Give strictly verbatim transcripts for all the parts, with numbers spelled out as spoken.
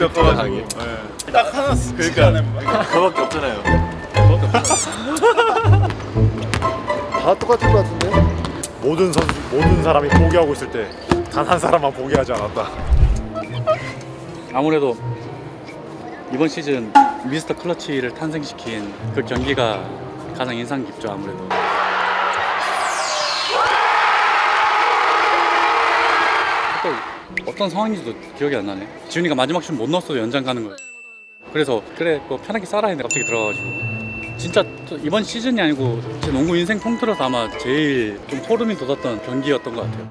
입덕해가지고 딱 하나 그러니까 그거밖에 없잖아요. 그거밖에 없잖아요. 다 똑같은 것 같은데? 모든 선수, 모든 사람이 포기하고 있을 때 단 한 사람만 포기하지 않았다. 아무래도 이번 시즌 미스터 클러치를 탄생시킨 그 경기가 가장 인상 깊죠. 아무래도 또 어떤 상황인지도 기억이 안 나네. 지훈이가 마지막 슛 못 넣었어도 연장 가는 거예요. 그래서 그래 뭐 편하게 싸라 했는데 갑자기 들어가가지고 진짜 이번 시즌이 아니고 제 농구 인생 통틀어서 아마 제일 좀 소름이 돋았던 경기였던 것 같아요.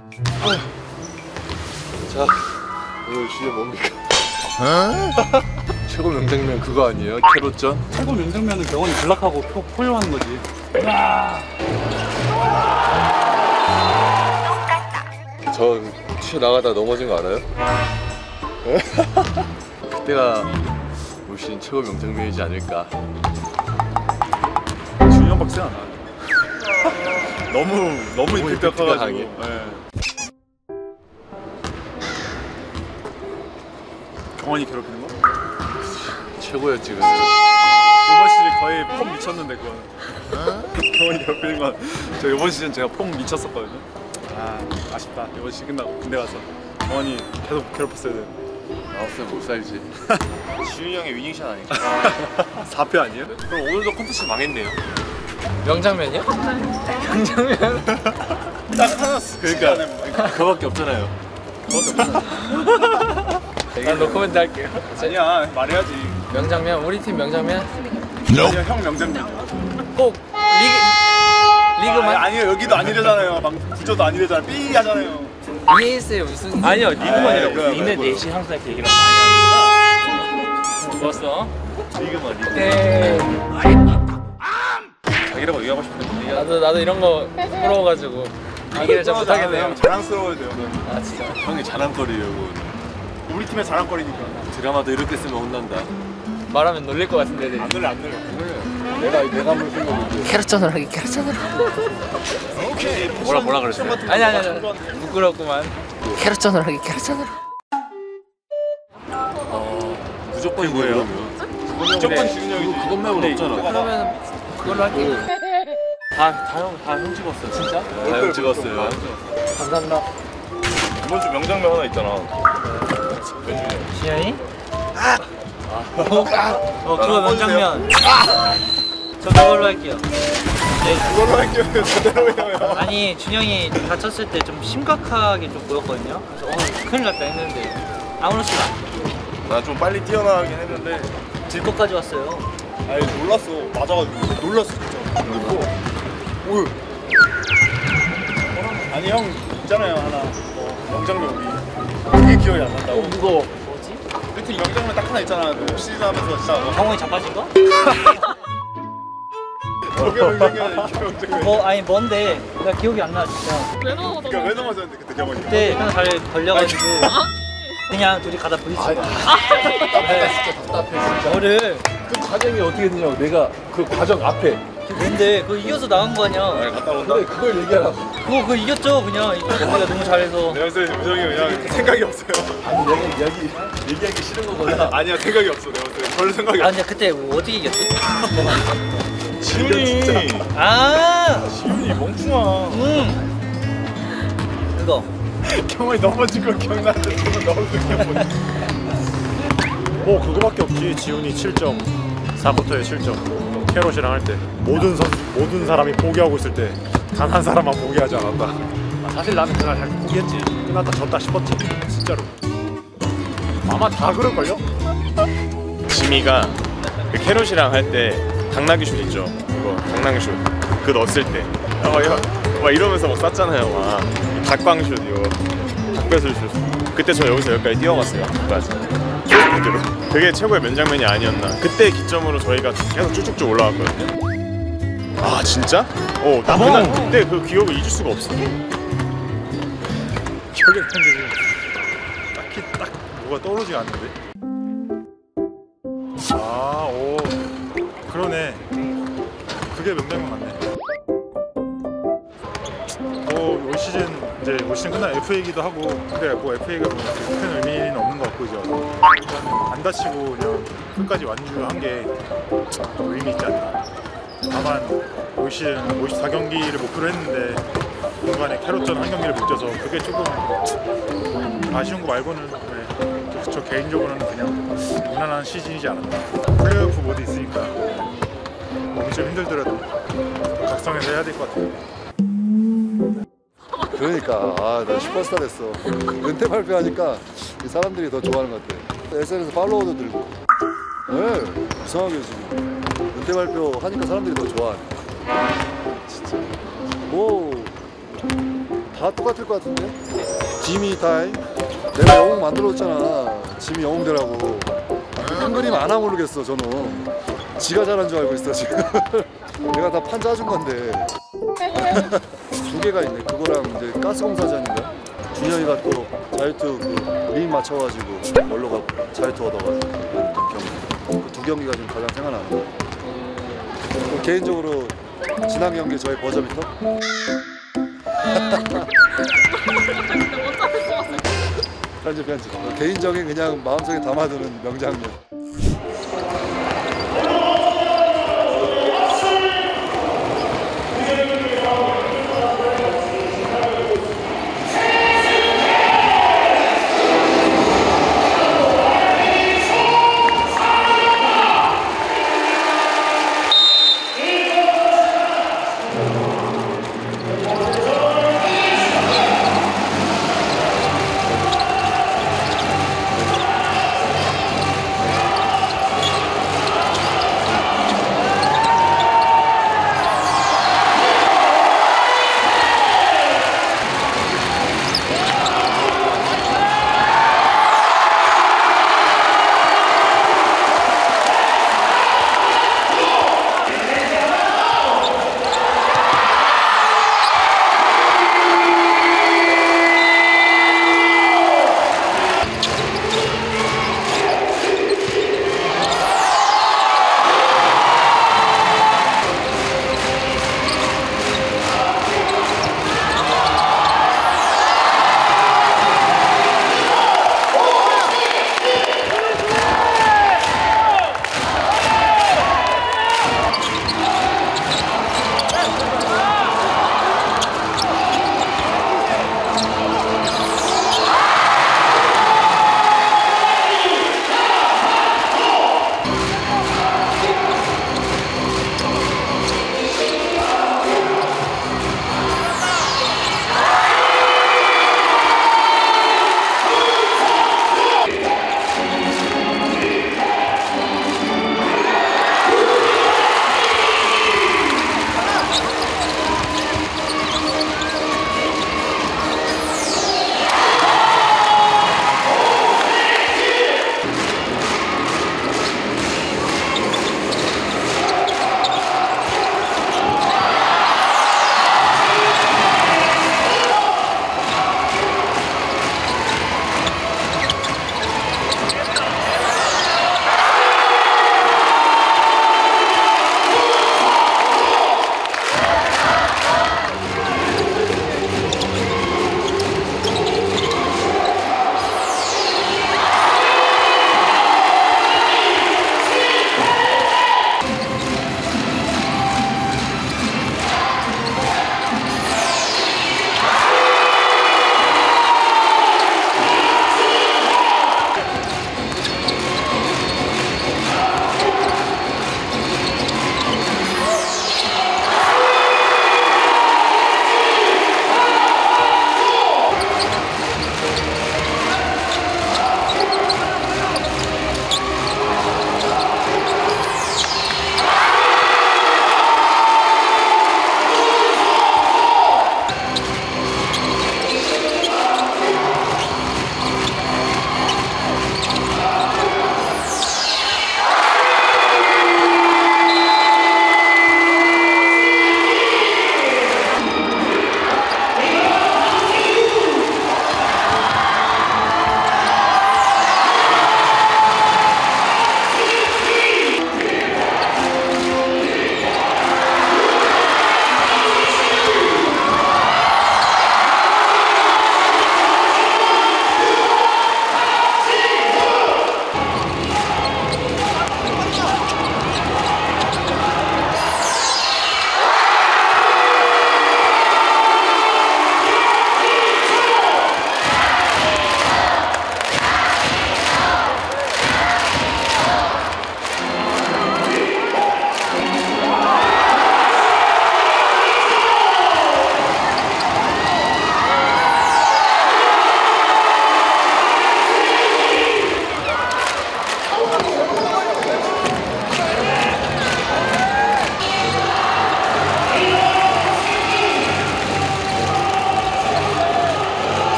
자, 오늘 주제 뭡니까? 최고 명장면 그거 아니에요? 캐롯전? 최고 명장면은 병원이 블락하고 표, 포효하는 거지. 저 튀어나가다 넘어진 거 알아요? 그때가 올 시즌 최고 명장면이지 않을까. 중요한 박스 안 나. 너무 너무 임팩트가 커가지고. 네. 경원이 괴롭히는 거? 최고였지 그때. 이번 시즌 거의 폼 미쳤는데 그거는. 경원이 괴롭히는 건 저 이번 시즌 제가 폼 미쳤었거든요. 아 아쉽다. 이번 시즌 끝나고 군대 가서 경원이 계속 괴롭혔어야 돼. 나 없으면 못 살지. 지훈이 형의 위닝샷 아닐까? 사 패 아니에요? 그럼 오늘도 콘테스트 망했네요. 명장면이요? 명장면? 딱 하나 그러니까 그거밖에 없잖아요. 난 노코멘트 할게요. 아니야 말해야지. 명장면, 우리 팀 명장면? 아니야 형 명장면이야. 꼭 리그 리그만? 아니, 아니요 여기도 아니래잖아요. 막 부저도 아니래잖아요. 삐 하잖아요. 이에스에 무슨? 아니요 리그만이라고. 니네 넷이 항상 이렇게 얘기를 많이 하는구나. 좋았어. 리그만 리그. 네. 자기라고 얘기하고 싶은데 나도 나도 이런 거 부러워가지고 얘기를 잘 못하겠네요. 자랑스러워야 돼요. 아 진짜. 형이 자랑거리려고. 우리 팀의 자랑거리니까. 드라마도 이렇게 쓰면 혼난다. 말하면 놀릴 것 같은데. 애들이. 안 놀래 안 놀래. 내가 내가 한번 쓴 거는데. 캐럿전을 하기 캐럿전을. 뭐라 뭐라 그랬어? 아니 아니 아니. 부끄럽구만. 캐럿전을 하기 캐럿전을. 어 무조건 이거예요. 무조건 지훈 형이지. 그것 말고는 없잖아. 그러면 그걸로 할게. 다다형다형 찍었어요. 진짜? 다 형 찍었어요. 감사합니다. 이번 주 명장면 하나 있잖아. 지현이? 어 그거 명장면. 저 그걸로 할게요. 그걸로 할게요. 제대로 해요. 아니 준영이 다쳤을 때 좀 심각하게 좀 보였거든요. 그래서 어 큰일 났다 했는데 아무렇지도 않아. 나 좀 빨리 뛰어나가긴 했는데 들 것까지 왔어요. 아니 놀랐어. 맞아가지고 놀랐어 진짜. 놀고. 오. 아니 형 있잖아요 하나. 뭐 명장면 우리. 그게 기억이 안 난다고. 어 무거워. 뭐지? 우리 팀 명장면 딱 하나 있잖아. 그 시즌 하면서 진짜. 형원이 자빠진 거? 저게 명장면 이게 명장면. 뭐 아니 뭔데? 나 기억이 안 나 진짜. 왜 넘어가다 그러니까 왜 넘어졌는데 그때 경원이. 그때 그냥 잘 걸려가지고 그냥 둘이 가다 부딪히고. 답답해 진짜 답답해 진짜. 너를 그 과정이 어떻게 되냐고. 내가 그 과정 앞에. 근데 그거 이겨서 나간 거 아니야? 갔다 온다. 그래 그걸 얘기하라고. 그거 그거 이겼죠 그냥. 이겨서 내가 너무 잘해서. 내가 봤을 때 우정이 그냥 생각이 없어요. 아니 내가 이야기 얘기하기 싫은 거보다. 아니야 생각이 없어 내가 봤을 때. 별 생각이 아 없어. 근데 그때 뭐 어떻게 이겼어? 지훈이. 아, 지훈이 멍충아. 음. 그거. 경원이 넘어진 거 기억나는데 저는 너무 웃겨. 뭐 그거밖에 없지. 지훈이 칠 점, 사 쿼터에 칠 점. 캐롯이랑 할 때 모든 선수, 모든 사람이 포기하고 있을 때 단 한 사람만 포기하지 않았다. 사실 나는 그날 잘 포기했지. 끝났다 졌다 싶었지. 진짜로. 아마 다 그럴걸요? 지미가 그 캐롯이랑 할 때 당나귀 슛 있죠. 그거 당나귀 슛 그거 넣었을 때 막, 막 이러면서 막 쐈잖아요. 막 닭광 슛 이거 닭배슬 슛. 그때 저 여기서 여기까지 뛰어갔어요. 끝까지. 그대로. 그게 최고의 명장면이 아니었나. 그때 기점으로 저희가 계속 쭉쭉쭉 올라왔거든요. 아 진짜? 어, 나 그날 그때 그 기억을 잊을 수가 없어. 기억이 안 나는데 딱히 딱 뭐가 떠오르지 않는데. 아, 오, 그러네. 그게 명장면 맞네. 어, 올 시즌 이제 올 시즌 끝난 에프에이기도 하고 근데 뭐 에프에이가 뭐 큰 의미는 없는 것 같고 이제 일단 안 다치고 그냥 끝까지 완주한 게 좀 의미 있지 않나. 다만 올 시즌 오십사 경기를 목표로 했는데 중간에 캐롯전 한 경기를 못 뛰어서 그게 조금 아쉬운 거 말고는 네, 저, 저 개인적으로는 그냥 무난한 시즌이지 않았나. 플레이오프 모드 있으니까 몸이 좀 힘들더라도 각성해서 해야 될 것 같아요. 그러니까 아, 나 슈퍼스타 됐어. 은퇴 발표하니까 이 사람들이 더 좋아하는 것 같아. 에스엔에스 팔로워도 늘고. 네, 이상하게 지금 은퇴 발표 하니까 사람들이 더 좋아하네. 진짜 뭐 다 똑같을 것 같은데? 지미 타임. 내가 영웅 만들어줬잖아. 지미 영웅 되라고. 큰 그림 안 하면 모르겠어 저는. 지가 잘한 줄 알고 있어 지금. 내가 다 판 짜준 건데. 두 개가 있네. 그거랑 이제 가스공사장인가? 준영이가 또 자유투 그링 맞춰가지고 멀로 가고 자유투 얻어가지고 경기. 그 두 경기가 좀 가장 생각나는 거. 또 개인적으로 지난 경기 저의 버저비터. 편집 편집. 개인적인 그냥 마음속에 담아두는 명장면.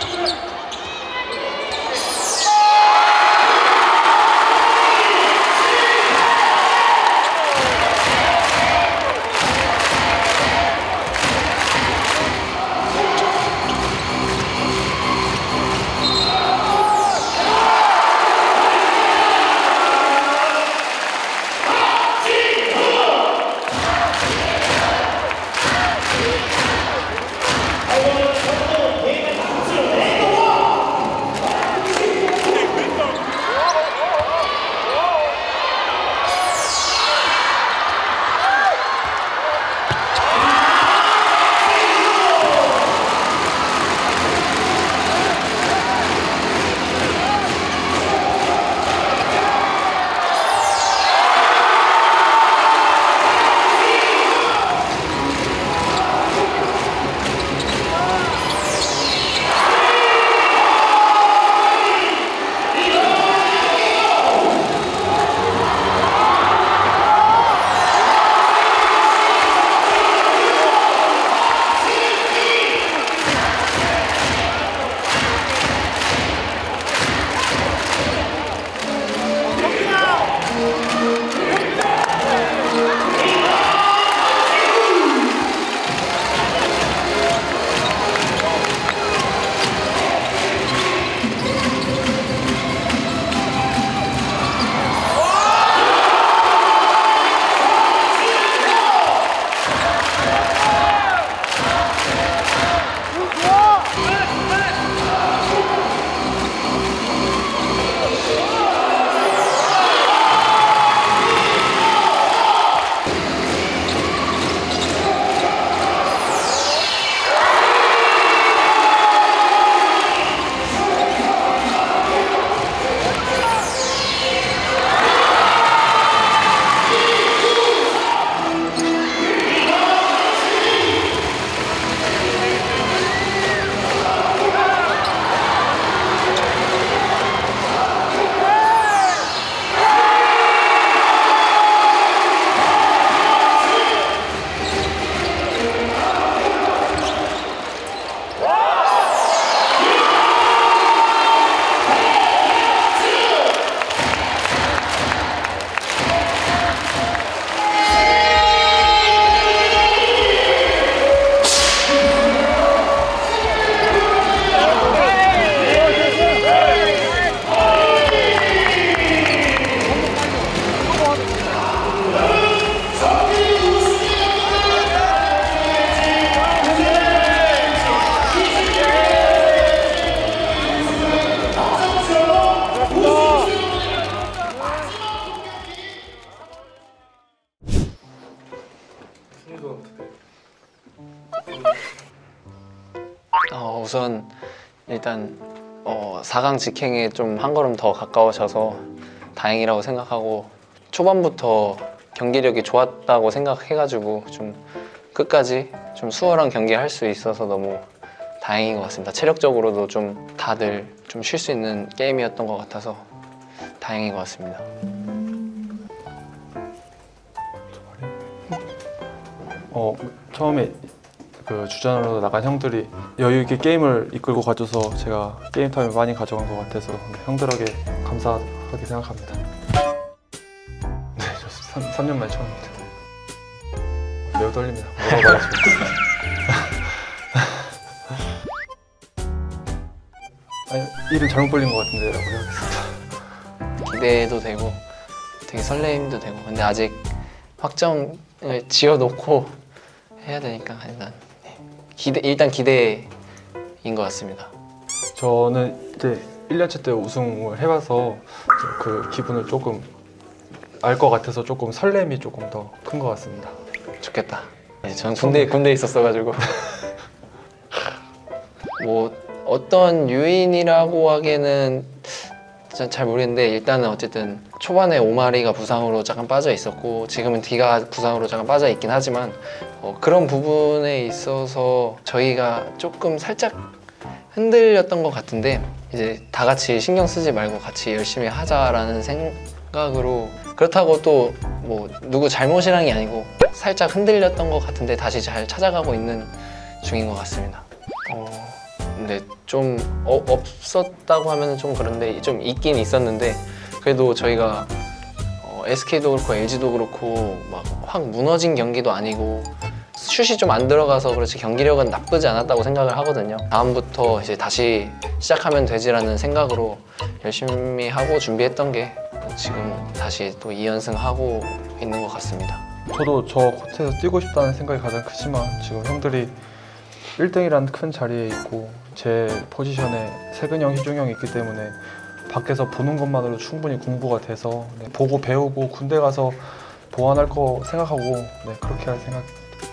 어, 우선 일단 어, 사 강 직행에 좀 한 걸음 더 가까워져서 다행이라고 생각하고 초반부터 경기력이 좋았다고 생각해가지고 좀 끝까지 좀 수월한 경기 할 수 있어서 너무 다행인 것 같습니다. 체력적으로도 좀 다들 좀 쉴 수 있는 게임이었던 것 같아서 다행인 것 같습니다. 어 처음에 그 주전으로 나간 형들이 여유 있게 게임을 이끌고 가줘서 제가 게임 타임을 많이 가져간 것 같아서 형들에게 감사하게 생각합니다. 네, 저 삼 년 만에 처음입니다. 매우 떨립니다. 뭐라고 말하지? 아니, 일은 잘못 벌린 것 같은데 라고 해야겠습니다. 기대도 되고 되게 설레임도 되고 근데 아직 확정을 지어놓고 해야 되니까 일단 기대 일단 기대인 것 같습니다. 저는 이제 일 년째 때 우승을 해봐서 그 기분을 조금 알 것 같아서 조금 설렘이 조금 더 큰 것 같습니다. 좋겠다. 네, 저는 군대 군대에 있었어가지고 뭐 어떤 요인이라고 하기에는 잘 모르겠는데 일단은 어쨌든 초반에 오마리가 부상으로 잠깐 빠져 있었고 지금은 디가 부상으로 잠깐 빠져 있긴 하지만 어, 그런 부분에 있어서 저희가 조금 살짝 흔들렸던 것 같은데 이제 다 같이 신경 쓰지 말고 같이 열심히 하자라는 생각으로 그렇다고 또 뭐 누구 잘못이란 게 아니고 살짝 흔들렸던 것 같은데 다시 잘 찾아가고 있는 중인 것 같습니다. 어, 근데 좀 어, 없었다고 하면 좀 그런데 좀 있긴 있었는데 그래도 저희가 어, 에스케이도 그렇고 엘지도 그렇고 막 확 무너진 경기도 아니고 슛이 좀 안 들어가서 그렇지 경기력은 나쁘지 않았다고 생각을 하거든요. 다음부터 이제 다시 시작하면 되지라는 생각으로 열심히 하고 준비했던 게 지금 다시 또 이 연승하고 있는 것 같습니다. 저도 저 코트에서 뛰고 싶다는 생각이 가장 크지만 지금 형들이 일 등이라는 큰 자리에 있고 제 포지션에 세근이 형, 희중이 형이 있기 때문에 밖에서 보는 것만으로 충분히 공부가 돼서 네, 보고 배우고 군대 가서 보완할 거 생각하고 네, 그렇게 할 생각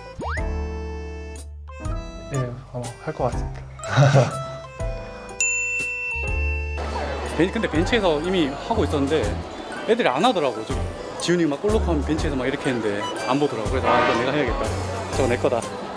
예, 아마 할 것 같습니다. 벤- 근데 벤치에서 이미 하고 있었는데 애들이 안 하더라고. 저기 지훈이 막 골 넣고 하면 벤치에서 막 이렇게 했는데 안 보더라고. 그래서 아 이거 내가 해야겠다. 저거 내 거다.